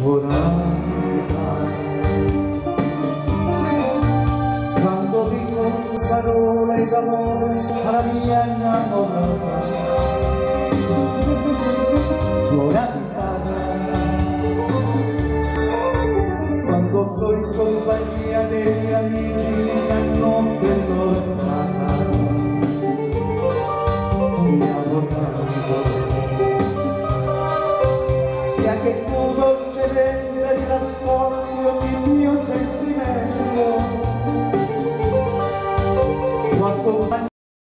Quando dico parole d'amore alla mia innamorata, suona chitarra. Quando sto in compagnia degli amici la notte lontana, mi ha portato